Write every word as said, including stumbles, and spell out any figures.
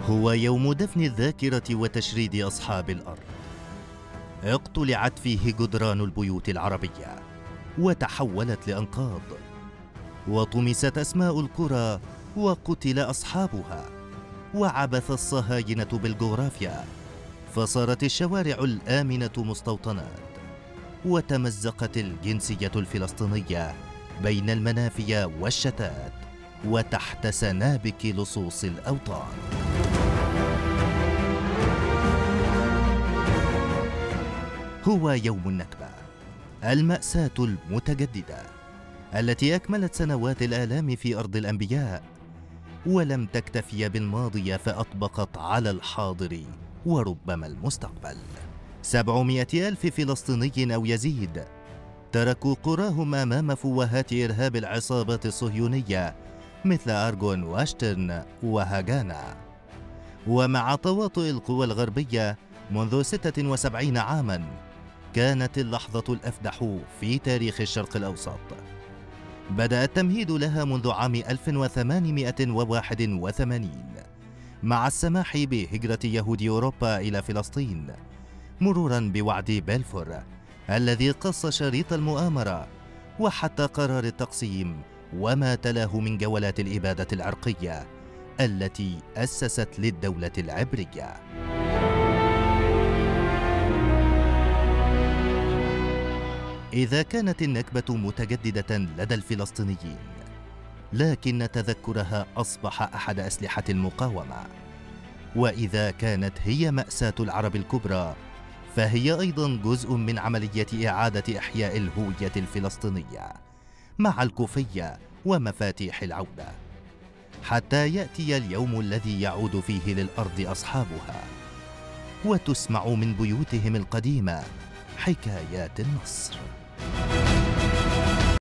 هو يوم دفن الذاكرة وتشريد أصحاب الأرض. اقتلعت فيه جدران البيوت العربية وتحولت لأنقاض، وطمست أسماء القرى وقتل أصحابها، وعبث الصهاينة بالجغرافيا فصارت الشوارع الآمنة مستوطنات، وتمزقت الجنسية الفلسطينية بين المنافي والشتات وتحت سنابك لصوص الأوطان. هو يوم النكبة، المأساة المتجددة التي أكملت سنوات الآلام في أرض الأنبياء، ولم تكتفي بالماضي فأطبقت على الحاضر وربما المستقبل. سبعمائة ألف فلسطيني أو يزيد تركوا قراهم أمام فوهات إرهاب العصابات الصهيونية مثل أرغون واشترن وهاغانا. ومع تواطؤ القوى الغربية منذ ستة وسبعين عاماً، كانت اللحظة الأفدح في تاريخ الشرق الأوسط. بدأ التمهيد لها منذ عام ألف وثمانمائة وواحد وثمانين مع السماح بهجرة يهود أوروبا إلى فلسطين، مروراً بوعد بلفور الذي قص شريط المؤامرة، وحتى قرار التقسيم وما تلاه من جولات الإبادة العرقية التي أسست للدولة العبرية. إذا كانت النكبة متجددة لدى الفلسطينيين، لكن تذكرها أصبح أحد أسلحة المقاومة. وإذا كانت هي مأساة العرب الكبرى، فهي أيضا جزء من عملية إعادة إحياء الهوية الفلسطينية مع الكوفية ومفاتيح العودة، حتى يأتي اليوم الذي يعود فيه للأرض أصحابها، وتسمع من بيوتهم القديمة حكايات النصر.